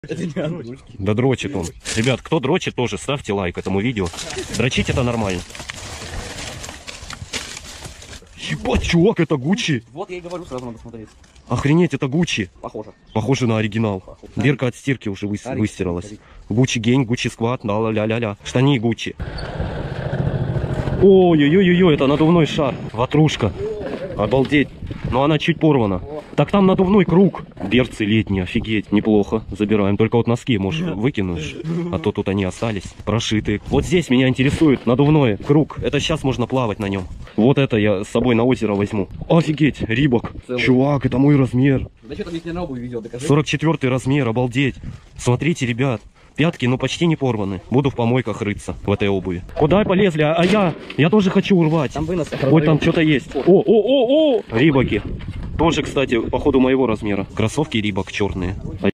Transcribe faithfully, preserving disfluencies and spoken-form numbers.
Это не озвучки. Да дрочит он. Ребят, кто дрочит, тоже ставьте лайк этому видео. Дрочить это нормально. Ебать, чувак, это Гуччи. Вот я и говорю, сразу надо смотреть. Охренеть, это Гуччи. Похоже. Похоже на оригинал. Похоже. Дырка от стирки уже вы... Старик, выстиралась. старик. Гуччи гень, Гуччи сквад, да ля ля ля штани Гуччи. Ой-ой-ой-ой, это надувной шар. Ватрушка. Обалдеть. Но она чуть порвана. Так там надувной круг. Берцы летние, офигеть, неплохо. Забираем. Только вот носки, может, выкинешь. А то тут они остались, прошитые. Вот здесь меня интересует надувной круг. Это сейчас можно плавать на нем. Вот это я с собой на озеро возьму. Офигеть, Рибок. Целый. Чувак, это мой размер. Да что там здесь не на обувь везет, докажи. сорок четвёртый размер, обалдеть. Смотрите, ребят. Пятки, ну, почти не порваны. Буду в помойках рыться в этой обуви. Куда полезли? А, а я? Я тоже хочу урвать. Там вынос. Ой, там что-то есть. О, о, о, о! Рибоки. Тоже, кстати, по ходу моего размера. Кроссовки Рибок черные.